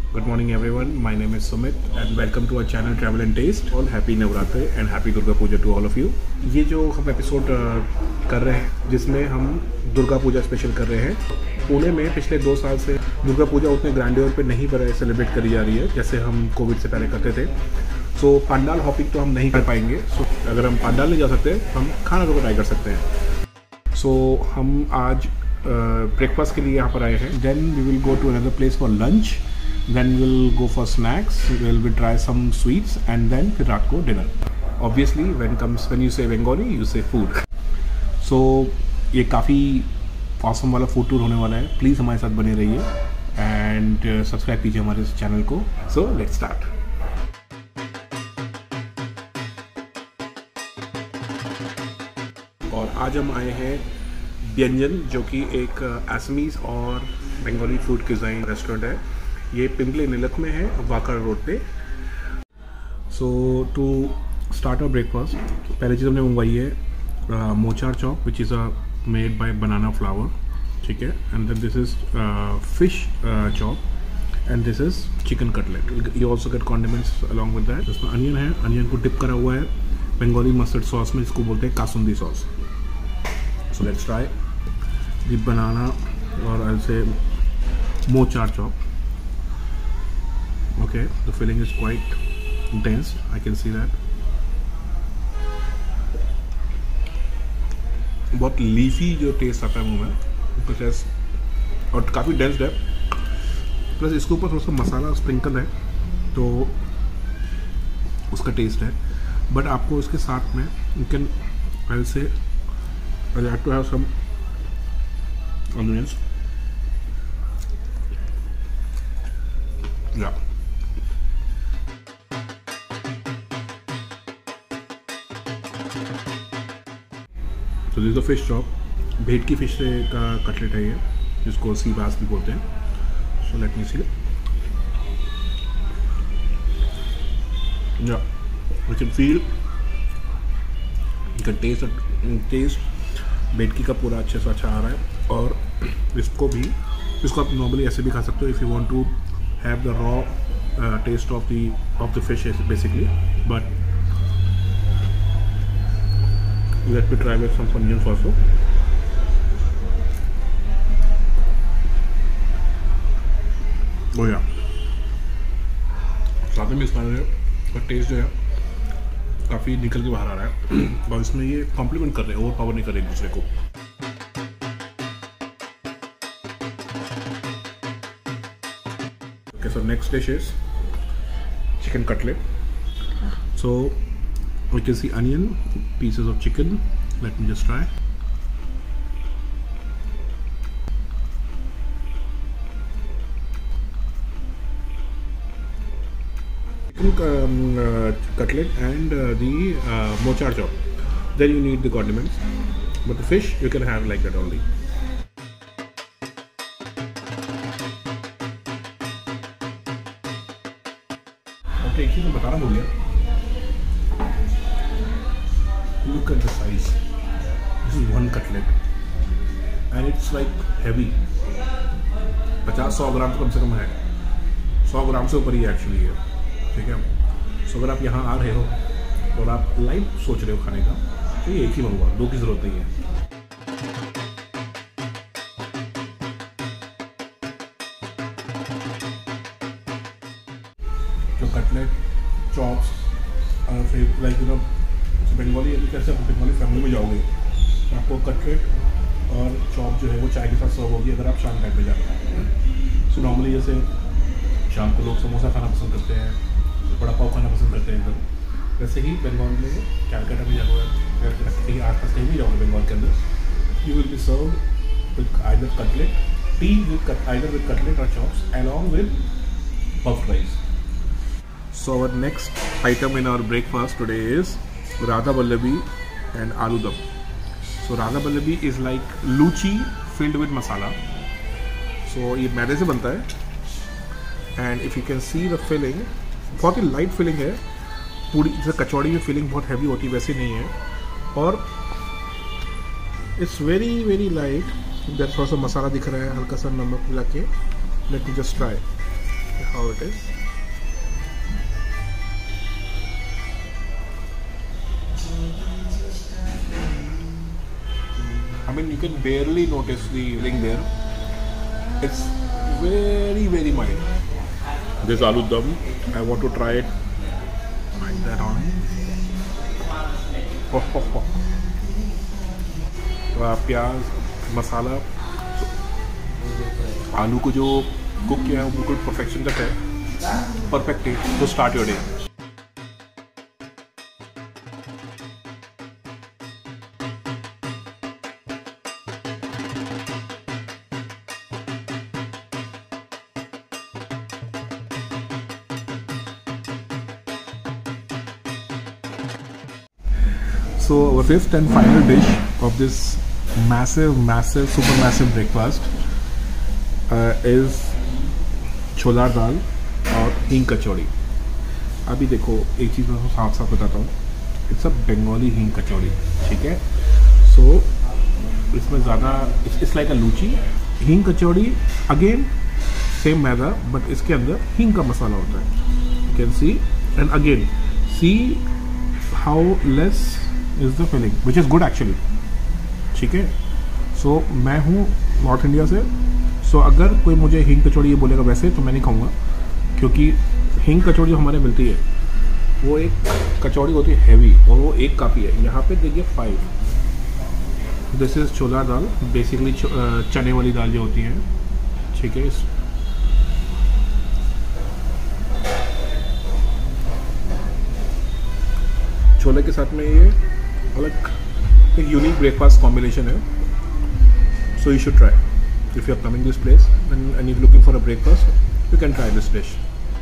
Good morning everyone, my name is Sumit and welcome to our channel Travel and Taste. All happy Navratri and happy Durga Puja to all of you. ये जो हम episode कर रहे हैं जिसमें हम Durga Puja special कर रहे हैं। पुणे में पिछले 2 साल से दुर्गा पूजा उतने ग्रैंडियर पे नहीं सेलिब्रेट करी जा रही है जैसे हम कोविड से पहले करते थे। सो पंडाल हॉपिंग तो हम नहीं कर पाएंगे। सो अगर हम पंडाल नहीं जा सकते हम खाना तो ट्राई कर सकते हैं। सो हम आज ब्रेकफास्ट के लिए यहाँ पर आए हैं। Then we will go to another place for lunch, then we'll go for snacks, we'll try some sweets and then फिर रात को dinner. Obviously when you say Bengali you say food. So ये काफ़ी awesome वाला food tour होने वाला है। Please हमारे साथ बने रहिए and सब्सक्राइब कीजिए हमारे इस चैनल को। So let's start. और आज हम आए हैं व्यंजन जो कि एक असमीज और बंगाली फूड क्यूज़ाइन रेस्टोरेंट है। ये पिंपले नीलक में है, वाकर रोड पे। So to start our breakfast पहले चीज़ हमने मंगवाई है मोचार chop which is made by banana flower, ठीक है। And then this is fish chop and this is chicken cutlet. You also get condiments along with that. इसमें अनियन है, अनियन को डिप करा हुआ है बंगाली मस्टर्ड सॉस में, इसको बोलते हैं kasundi sauce. So let's try the banana और आई से मोचार chop. Okay, the filling is quite dense, I can see that. बहुत लीफी जो टेस्ट आता है मुँह में कुछ, और काफ़ी डेंस्ड है। प्लस इसके ऊपर थोड़ा सा मसाला स्प्रिंकल है तो उसका टेस्ट है। बट आपको इसके साथ में you can I say I have to have some onions या तो दिस द फिश चॉप। भेट की फिश का कटलेट है ये, जिसको सी बास भी बोलते हैं। So let me see. या you can feel, you can taste भेट की का पूरा अच्छे से अच्छा आ रहा है। और इसको आप नॉर्मली ऐसे भी खा सकते हो if you want to have the raw taste of the fish basically. But let me try with some onions also. Oh yeah, साथ में इसका टेस्ट जो है काफ़ी निकल के बाहर आ रहा है और इसमें ये कॉम्प्लीमेंट कर रहे हैं, ओवर पावर नहीं कर रहे एक दूसरे को। Okay, so next dish is chicken cutlet. So we can see onion, pieces of chicken. Let me just try. Chicken cutlet and the mochar chop. Then you need the condiments, but the fish you can have like that only. Okay, एक चीज़ मैं बताना भूल गया। Look at the size. This is one cutlet and it's like heavy. 50-100 ग्राम तो कम से कम है, 100 ग्राम से ऊपर ही एक्चुअली है, ठीक है। सो अगर आप यहाँ आ रहे हो और आप लाइट सोच रहे हो खाने का तो ये एक ही मंगवा, 2 की ज़रूरत नहीं है। जो कटलेट चॉप्स फिर लाइक यू नो बंगाली, कैसे आप बंगाली फैमिली में जाओगे आपको कटलेट और चॉप जो है वो चाय के साथ सर्व होगी अगर आप शाम टाइम पे जा रहे हैं। सो नॉर्मली जैसे शाम को लोग समोसा खाना पसंद करते हैं, बड़ा पाव खाना पसंद करते हैं इधर, वैसे ही बंगाल में कैलकाटा में जाओगे कहीं आसपास कहीं भी जाओगे बंगाल के अंदर, you will be served with either cutlet, tea with either with cutlet और chops along with puffed rice. So our next item in our breakfast today is Radha Vallabi and Aloo Dum. So Radha Vallabi is like luchi filled with masala. So ये मैदे से बनता है and if you can see the filling, बहुत ही light filling है। पूरी जैसे कचौड़ी में filling बहुत heavy होती है वैसे नहीं है, और it's very very light। इधर थोड़ा सा मसाला दिख रहा है, हल्का सा नमक मिला के। Let me just try. how it is. I mean, you can barely notice the ring there. It's very, very mild. This aloo dum, I want to try it like that on. प्याज मसाला आलू को जो cook किया है वो बिल्कुल perfection तक है. Perfect taste to start your day. So our fifth and final dish of this massive, super massive breakfast is छोला दाल और हींग कचौड़ी. अभी देखो एक चीज़ मैं साफ बताता हूँ. इट्स अ बंगाली हींग कचौड़ी. ठीक है. सो इसमें ज़्यादा it's like a luchi. Hing kachori again same maida but इसके अंदर हींग का मसाला होता है. You can see and again see how less is the filling which is good actually. ठीक है. सो मैं हूँ नॉर्थ इंडिया से. सो अगर कोई मुझे हींग कचौड़ी ये बोलेगा वैसे तो मैं नहीं खाऊंगा, क्योंकि हींग कचौड़ी जो हमारे मिलती है वो एक कचौड़ी होती है हैवी और वो एक काफ़ी है. यहाँ पे देखिए 5. This is chhola dal, basically चने वाली दाल जो होती हैं. ठीक है. छोले के साथ में ये अलग एक यूनिक ब्रेकफास्ट कॉम्बिनेशन है. So you should try if you are coming this place and you're looking for a breakfast, you can try this dish.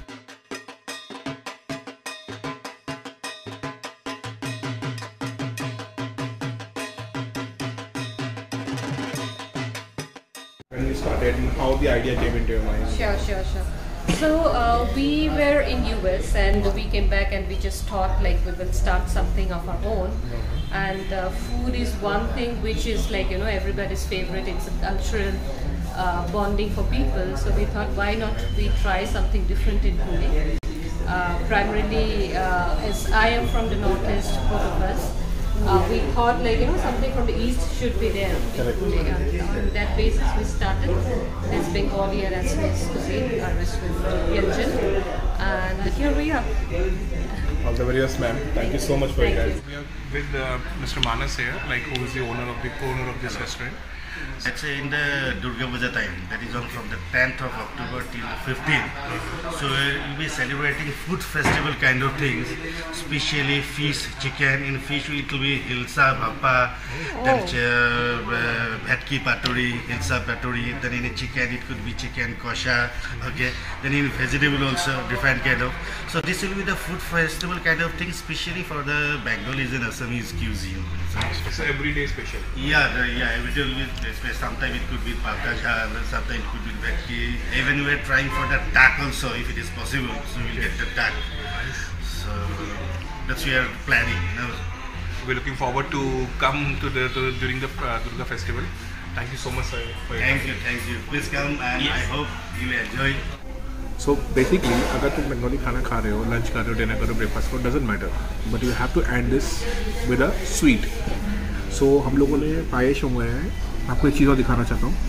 When you started, how the idea came into your mind? Sure. So we were in US and we came back and we just thought like we will start something of our own. And food is one thing which is like, you know, everybody's favorite. It's a cultural bonding for people. So we thought, why not we try something different in Pune. Primarily, as I am from the northeast, both of us, we thought like, you know, something from the east should be there in Pune. And on that basis, we started this Bengali and Assamese cuisine, our restaurant, Yanjan. And here we are. All the very best, ma'am. Thank you so much for your Thank help. We are with Mr. Manas here, like who is the owner of this restaurant. Let's say in the Durga Puja time, that is on from the 10th of October till the 15th. So we'll be celebrating food festival kind of things, especially fish, chicken. In fish it will be hilsa, bhappa, then bhetki paturi, hilsa paturi. Then in chicken it could be chicken kosha. Okay. Then in vegetable also different kind of. So this will be the food festival kind of thing, especially for the Bengalis and Assamese cuisine. It's an everyday special. Yeah, it will be. Sometimes it could be palka jhal, sometimes it could be bhetki. Even we are trying for the duck also, if it is possible. So we'll get the duck. So that's we are planning. You know. We're looking forward to come to during the Durga festival. Thank you so much, sir. Thank you. Please come and I hope you enjoy. So basically, अगर तुम बंगाली खाना खा रहे हो, lunch कर रहे हो, dinner कर रहे हो, ब्रेकफास्ट करो, doesn't matter, but you have to add this with a sweet. So हम लोगों ने पायेश मंगवाया है. आपको एक चीज़ और दिखाना चाहता हूँ.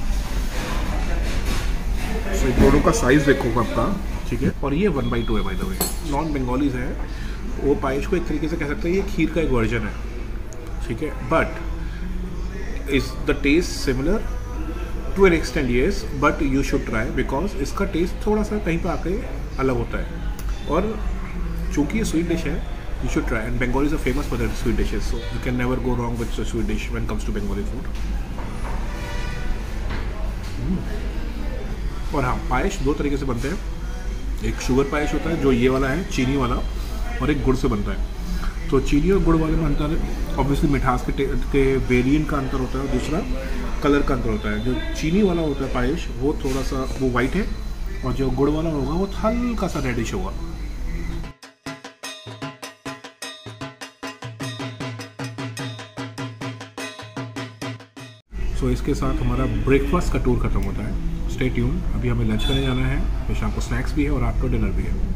सो दोनों का साइज़ देखो आपका. ठीक है. और ये 1/2 है by the way. Non Bengalis हैं वो पायेश को एक तरीके से कह सकते हैं ये खीर का एक वर्जन है. ठीक है. But is the taste similar to an extent yes, but you should try because इसका टेस्ट थोड़ा सा कहीं पर आके अलग होता है. और चूँकि ये स्वीट डिश है, you should try, and Bengalis are famous for their sweet dishes, so you can never go wrong with a sweet dish when it comes to Bengali food. और हाँ, पायेश दो तरीके से बनते हैं. एक शुगर पायेश होता है जो ये वाला है चीनी वाला, और एक गुड़ से बनता है. तो चीनी और गुड़ वाले में अंतर है ऑब्वियसली मिठास के वेरिएंट का अंतर होता है, और दूसरा कलर का अंतर होता है. जो चीनी वाला होता है पायेश वो थोड़ा सा वो वाइट है, और जो गुड़ वाला होगा वो हल्का सा रेडिश होगा. सो इसके साथ हमारा ब्रेकफास्ट का टूर ख़त्म होता है. Stay tune. अभी हमें लंच करने जाना है, फिर शाम को स्नैक्स भी है और रात को डिनर भी है।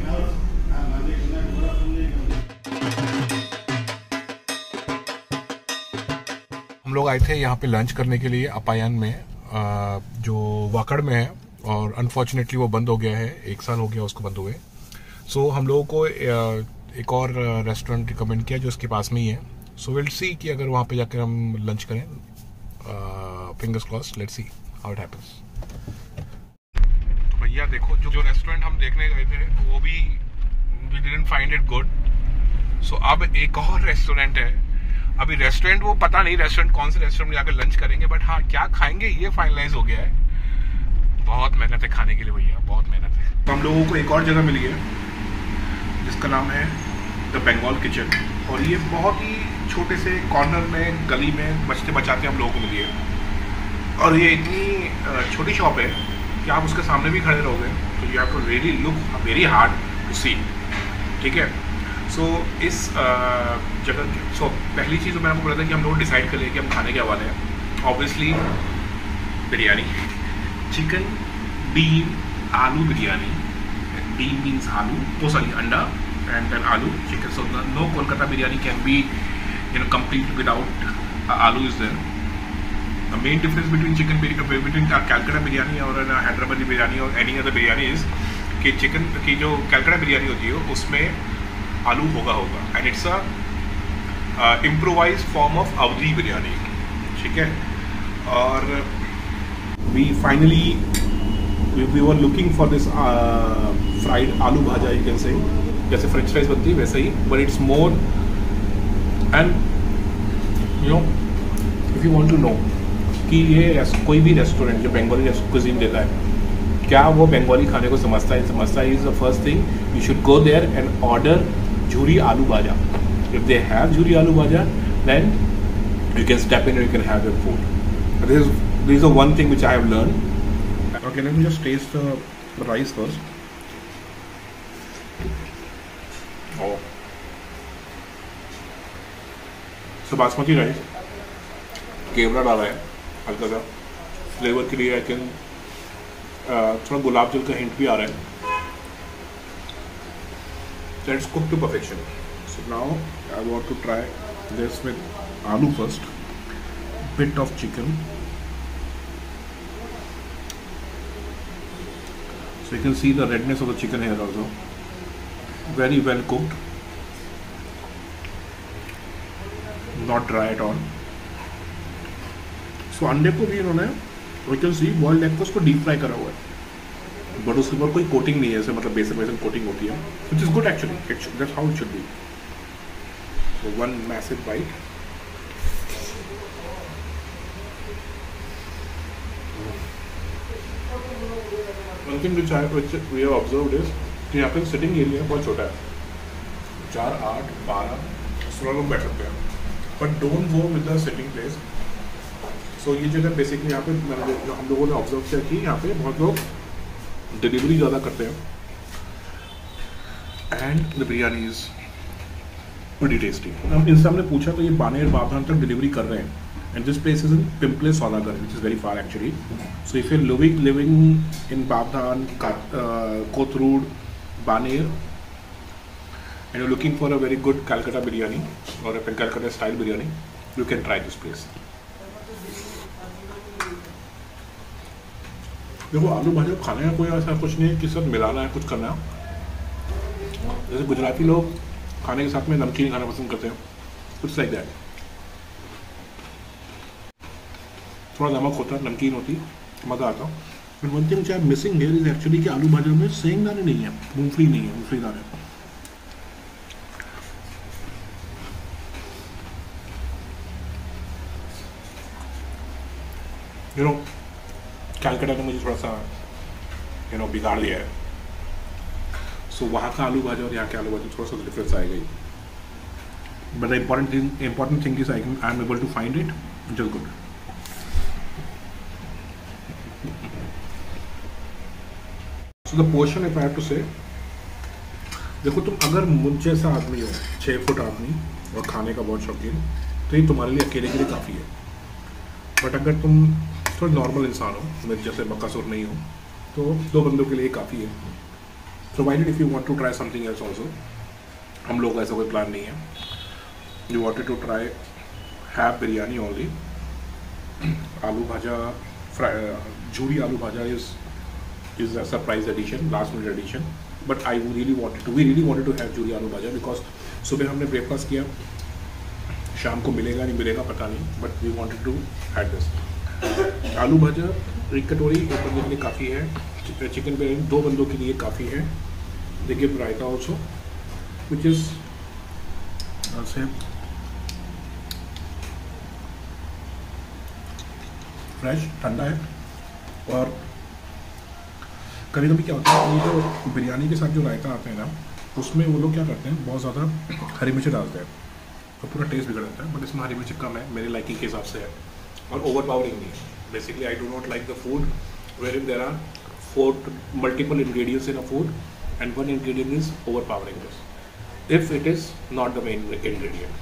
हम लोग आए थे यहाँ पे लंच करने के लिए अपायन में, जो वाकड़ में है, और अनफॉर्चुनेटली वो बंद हो गया है। 1 साल हो गया उसको बंद हुए। सो हम लोगों को एक और रेस्टोरेंट रिकमेंड किया जो उसके पास में ही है। सो विल सी कि अगर वहाँ पे जाकर हम लंच करें। Fingers crossed, let's see how it happens. तो भैया देखो, जो रेस्टोरेंट हम देखने गए थे वो भी we didn't find it good. So अब एक और रेस्टोरेंट है। अभी रेस्टोरेंट वो पता नहीं रेस्टोरेंट कौन से रेस्टोरेंट में जाकर लंच करेंगे, बट हाँ क्या खाएंगे ये फाइनलाइज हो गया है। बहुत मेहनत है खाने के लिए भैया, बहुत मेहनत है। तो हम लोगों को एक और जगह मिली है जिसका नाम है द बंगाल किचन, और ये बहुत ही छोटे से कॉर्नर में गली में बचते बचाते हम लोगों को मिली है। और ये इतनी छोटी शॉप है कि आप उसके सामने भी खड़े रहोगे तो you have to really look very hard to see. ठीक है, सो इस जगह पहली चीज़ तो मैंने आपको बोला था कि हम लोग डिसाइड कर लिए कि हम खाने के वाले हैं। ऑब्वियसली बिरयानी, चिकन बीन आलू बिरयानी। बीन मीन्स आलू, सॉरी अंडा, and then aloo chicken. So no Kolkata biryani can be complete without aloo is there. The main difference between between Calcutta biryani or Hyderabadi biryani or any other biryani is कि chicken की जो Calcutta biryani होती है उसमें आलू होगा and it's a improvised form of अवधी बिरयानी। ठीक है, और we finally we were looking for this fried aloo bhaja, you can say, जैसे फ्रेंच फ्राइज बनती है वैसे ही, but it's more. And you know if you want to know कि ये कोई भी रेस्टोरेंट जो बंगाली कुजीन देता है क्या वो बंगाली खाने को समझता है is the first thing you should go there and order jhuri aloo bhaja. If they have jhuri aloo bhaja then you can step in, you can have your food. This is the one thing which I have learn. Okay, let me just taste the rice first. So basmati rice केवड़ा डाला है हल्का सा flavour के लिए। I can थोड़ा गुलाब जल का हिंट भी आ रहा है। That's cook to perfection. So now I want to try this with aloo first, bit of chicken. So you can see the redness of the chicken here also, very well cooked, not dry at all. So अंडे को भी इन्होंने we can see boiled egg को उसको deep fry करा हुआ है, but उसके ऊपर कोई कोटिंग नहीं है ऐसे, मतलब बेसिक कोटिंग होती है, which is good actually. That's how it should be. So one massive bite. One thing which we have observed is कि यहाँ पे सिटिंग एरिया बहुत छोटा है, 4, 8, 12, 16 लोग बैठ सकते हैं, but don't go with the sitting place. So ये जगह बेसिकली यहाँ पे हम लोगों ने ऑब्जर्व किया कि यहाँ पे बहुत लोग डिलीवरी ज़्यादा करते हैं and the biryani is very tasty. हम इनसे हमने पूछा तो ये बानेर बाबधान तक डिलीवरी कर रहे हैं, and this place is in Pimple Saudagar, which is very far actually. So if you're living in Babdhan, Kothurud, Baner, and you're looking for a very good Calcutta biryani or a Calcutta style biryani, you can try this place. देखो आलू भाजा खाने का कोई ऐसा कुछ नहीं है कि साथ मिलाना है कुछ करना है। जैसे गुजराती लोग खाने के साथ में नमकीन खाना पसंद करते हैं, कुछ लाइक दैट। थोड़ा नमक होता, नमकीन होती, मज़ा आता। But one thing which I am missing here is actually कि आलू भाजा में सेंग दाने नहीं है, मूंगफली नहीं है, मूंगफली दाने। यू नो कैलकाटा ने मुझे थोड़ा सा बिगाड़ दिया है। सो वहाँ का आलू भाजा और यहाँ के आलू भाजा थोड़ा सा डिफरेंस आएगा ही। But the important thing is I am able to find it just good. So the portion if I have to say, देखो तुम अगर मुझ जैसा आदमी हो, 6 फुट आदमी और खाने का बहुत शौकीन, तो ये तुम्हारे लिए अकेले के लिए काफ़ी है। बट अगर तुम थोड़ा नॉर्मल इंसान हो, मैं जैसे बकासुर नहीं हो, तो 2 बंदों के लिए काफ़ी है। Provided if you want to try something else also, हम लोग का ऐसा कोई प्लान नहीं है। You wanted to try have biryani only, aloo bhaja Jhuri aloo bhaja is a surprise edition, last minute edition, but we really wanted to have Jhuri aloo bhaja because सुबह हमने breakfast किया, शाम को मिलेगा नहीं मिलेगा पता नहीं, but we wanted to have this. Aloo bhaja 1 कटोरी 1 बंदे के लिए काफ़ी है, चिकन बिरयानी 2 बंदों के लिए काफ़ी है। They give raita also which is से फ्रेश ठंडा है। और कभी कभी क्या होता है, ये जो बिरयानी के साथ जो रायता आते हैं ना, उसमें वो लोग क्या करते हैं, बहुत ज़्यादा हरी मिर्च डालते हैं तो पूरा टेस्ट बिगड़ जाता है, बट इसमें हरी मिर्च कम है, मेरे लाइकिंग के हिसाब से है, और ओवर पावरिंग नहीं है। Basically I do not like the food where in there are 4 multiple ingredients in a food and 1 ingredient is overpowering this if it is not the main ingredient.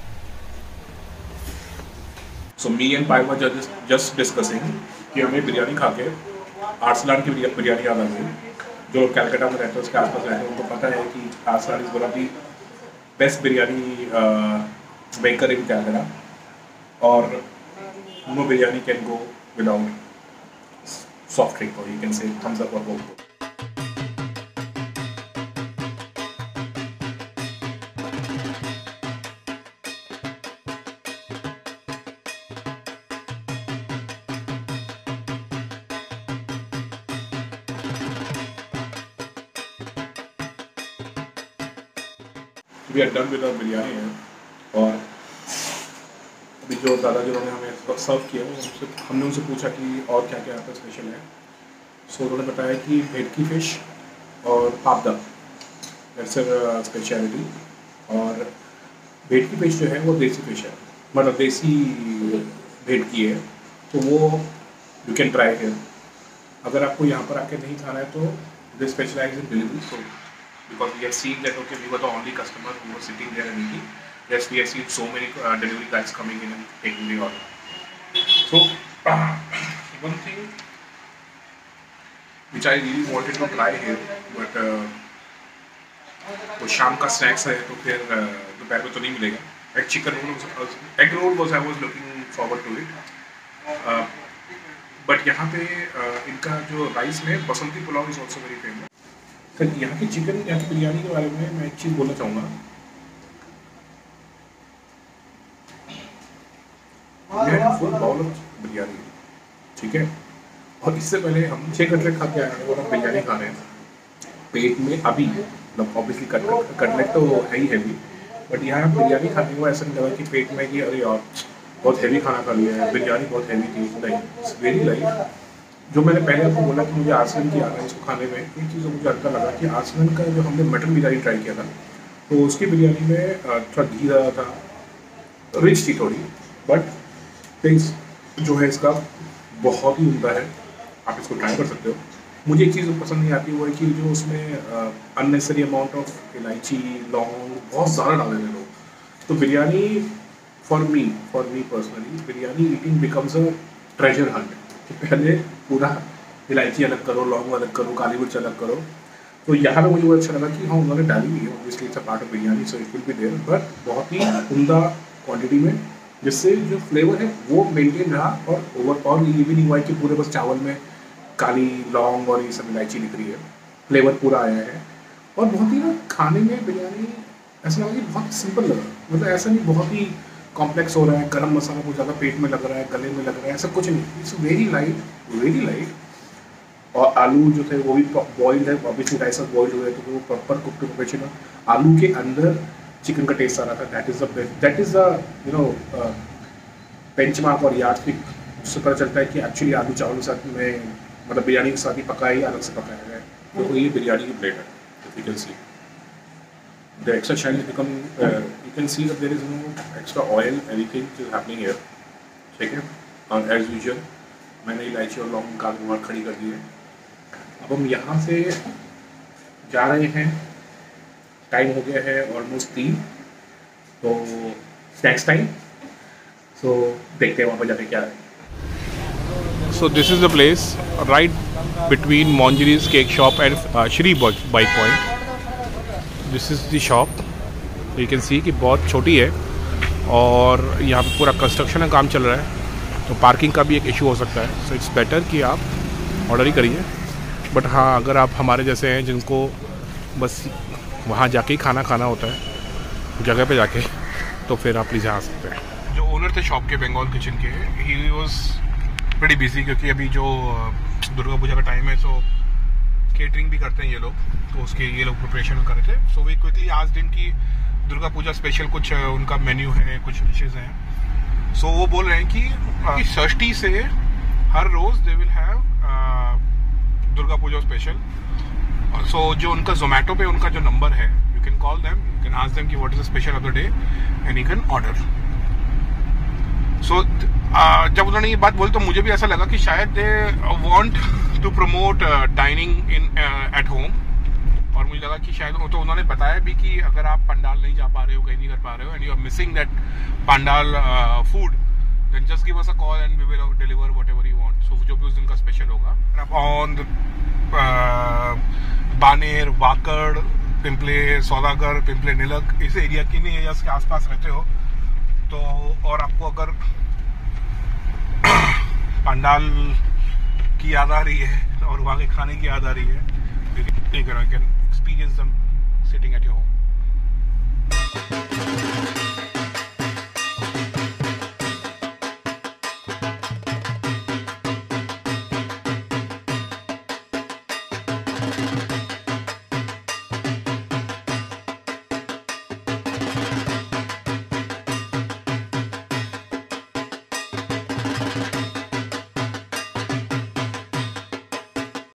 So me and Pai were just discussing कि हमें बिरयानी खा के आर्सलान की बिरयानी याद आ गई। जो लोग कैलकाटा में रहते हैं उसके आसपास रहते हैं उनको पता है कि Arsalan is one of the best biryani maker in Calcutta, और no biryani can go without soft drink, और you can say Thums Up और Coke. We are done with our biryani है, और अभी जो दादा जिन्होंने हमें सर्व किया हमने उनसे पूछा कि और क्या क्या आपका स्पेशल है। सो उन्होंने बताया कि भेटकी फ़िश और पापदा, दैट्स स्पेशलिटी। और भेटकी फ़िश जो है वो देसी फ़िश है, मतलब देसी भेटकी है, तो वो यू कैन ट्राई हियर। अगर आपको यहाँ पर आके नहीं खाना है तो they specialize in delivery, so because we have seen that okay, we were the only customer who was sitting there and eating. Yes, we have seen so many delivery guys coming in and taking the order. So one thing which I really wanted to try here, but वो शाम का snacks है तो फिर दोपहर में तो नहीं मिलेगा। एक chicken roll, egg roll was I was looking forward to it, but यहाँ पे इनका जो राइस में basanti pulao is also very famous। Sir यहाँ की चिकन, यहाँ की बिरयानी के बारे में मैं एक चीज़ बोलना चाहूँगा। यह फुल बाउल ऑफ बिरयानी, ठीक है, और इससे पहले हम 6 कटलेट खा के आए हैं और हम बिरयानी खा रहे हैं पेट में अभी, मतलब ऑब्वियसली कटलेट तो है ही हैवी, बट यहाँ बिरयानी खाने को ऐसा नहीं लगा कि पेट में कि अरे यार बहुत हैवी खाना खा लिया है, बिरयानी बहुत हैवी थी। नहीं, इट्स वेरी लाइट। जो मैंने पहले आपको बोला कि मुझे आर्सलन की आ रहा है इसको खाने में, एक चीज़ मुझे अच्छा लगा कि आर्सलन का जो हमने मटन बिरयानी ट्राई किया था तो उसकी बिरयानी में थोड़ा घी ज़्यादा था, रिच थी थोड़ी, बट टेस्ट जो है इसका बहुत ही उम्दा है, आप इसको ट्राई कर सकते हो। मुझे एक चीज़ पसंद नहीं आती वो है कि जो उसमें अननेसेसरी अमाउंट ऑफ इलायची लौंग बहुत ज़्यादा डाल देते लोग। तो biryani for me personally biryani eating becomes a treasure hunt. पहले पूरा इलायची अलग करो, लौंग अलग करो, काली मिर्च अलग करो। तो यहाँ पे मुझे वो अच्छा लगा कि हाँ उन्होंने डाली हुई है, obviously it's a part of biryani so it will be there, but बहुत ही उम्दा क्वांटिटी में, जिससे जो फ्लेवर है वो मेंटेन रहा, और ये भी नहीं हुआ कि पूरे बस चावल में काली लौंग और ये सब इलायची दिख रही है, फ्लेवर पूरा आया है। और बहुत ही ना खाने में बिरयानी ऐसा लगा कि बहुत सिंपल लगा, मतलब ऐसा नहीं बहुत ही कॉम्प्लेक्स हो रहा है, गरम मसाला बहुत ज़्यादा पेट में लग रहा है, गले में लग रहा है, ऐसा कुछ नहीं, इट्स वेरी लाइट। और आलू जो थे वो भी बॉइल्ड है, ऑब्वियसली राइस और बॉइल्ड हुए तो वो प्रॉपर कुक टू प्रोफेशनल। आलू के अंदर चिकन का टेस्ट आ रहा था, that is the you know benchmark और यार्डस्टिक। उससे पता चलता है कि एक्चुअली आलू चावल के साथ में, मतलब बिरयानी के साथ ही पकाया ही अलग से पकाया है। तो ये बिरयानी की प्लेट है, you can see the extra shine has become you can see that there is no extra oil, anything is happening here, ठीक है। और एज यूजुअल मैंने इलायची और लौंग का बार खड़ी कर दी है। अब हम यहाँ से जा रहे हैं, टाइम हो गया है ऑलमोस्ट 3, तो स्नैक्स टाइम। सो देखते हैं वहाँ पर जाके क्या है। So this is the place right between Monjari's cake shop and Shri bike point. This is the shop. You can see कि बहुत छोटी है और यहाँ पे पूरा कंस्ट्रक्शन का काम चल रहा है, तो पार्किंग का भी एक इशू हो सकता है. सो इट्स बेटर कि आप ऑर्डर ही करिए. बट हाँ, अगर आप हमारे जैसे हैं जिनको बस वहाँ जाके ही खाना खाना होता है जगह पे जाके, तो फिर आप प्लीज़ आ सकते हैं. जो ओनर थे शॉप के, बंगाल किचन के, ही वॉज प्रीटी बिजी क्योंकि अभी जो दुर्गा पूजा का टाइम है, सो केटरिंग भी करते हैं ये लोग, तो उसके ये लोग प्रिपरेशन कर रहे थे. सो वे क्विकली आज दिन की दुर्गा पूजा स्पेशल कुछ उनका मेन्यू है, कुछ डिशेज हैं. सो वो बोल रहे हैं कि षष्ठी से हर रोज़ they will have Durga Puja special. So जो उनका जोमेटो पे उनका जो नंबर है, you can call them, you can ask them कि what is the special of the day and you can order. So जब उन्होंने ये बात बोली तो मुझे भी ऐसा लगा कि शायद they want to promote dining in at home. और मुझे लगा कि शायद तो उन्होंने बताया भी कि अगर आप पंडाल नहीं जा पा रहे हो, कहीं नहीं कर पा रहे हो, and you are missing that pandal food, then just give us a call and we will deliver whatever you want. So जो भी उस दिन का स्पेशल होगा. ऑन बानेर, वाकड़, पिंपले सौदागर, पिंपले नीलक, इस एरिया के नहीं एरियाज के आसपास रहते हो तो, और आपको अगर पंडाल की याद आ रही है और वहाँ के खाने की याद आ रही है, you can experience them sitting at your home.